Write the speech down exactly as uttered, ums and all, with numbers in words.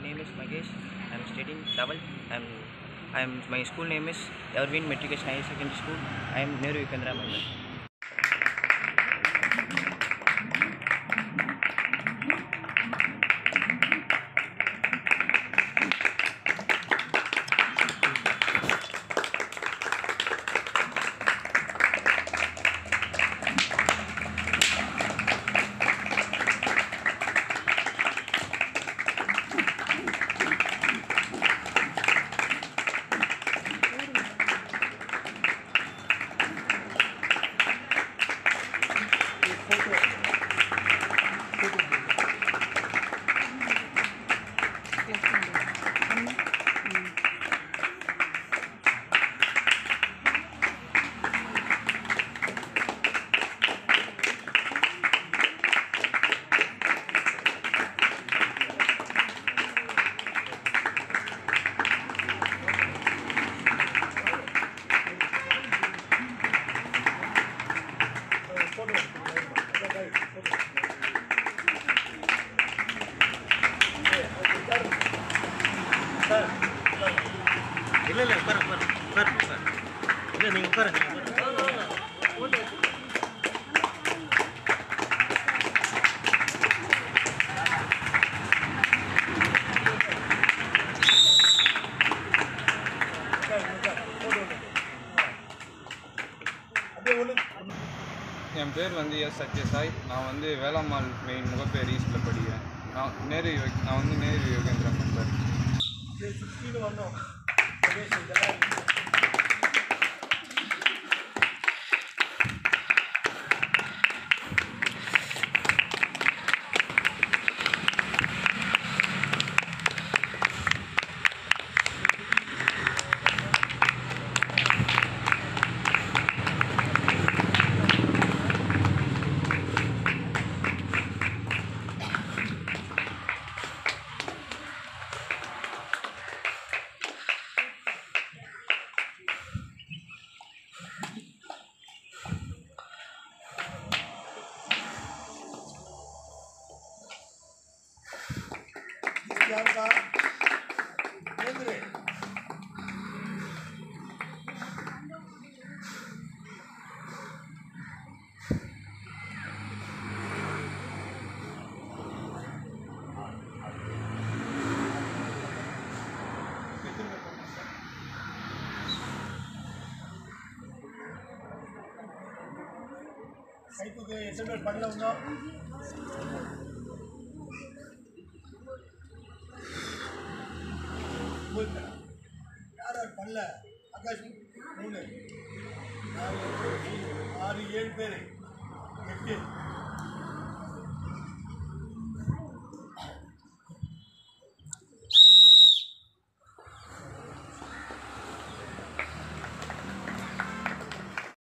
name is Magesh. I am studying twelfth. I am, I am, my school name is Erwin Matriculation Higher Secondary School. I am Nehru Yukendra member. இல்லை இல்லை உட்கார உட்கார உட்கார உட்கார இல்லை நீங்கள் உட்கார என் பேர் வந்து எஸ் சத்யசாய். நான் வந்து வேளாம்மாள் மெயின் முகப்பேர் ஈஸ்டில் படிக்கிறேன். நான் நேரு நான் வந்து நேரு யோகேந்திரா மெம்பர். சைக்குக்கு எஸ்எம்எல் பண்ணல உண்டோம் யார் யார் பண்ணல ஆகாஷ் மூணு நாலு ஆறு ஏழு பேர் எட்டு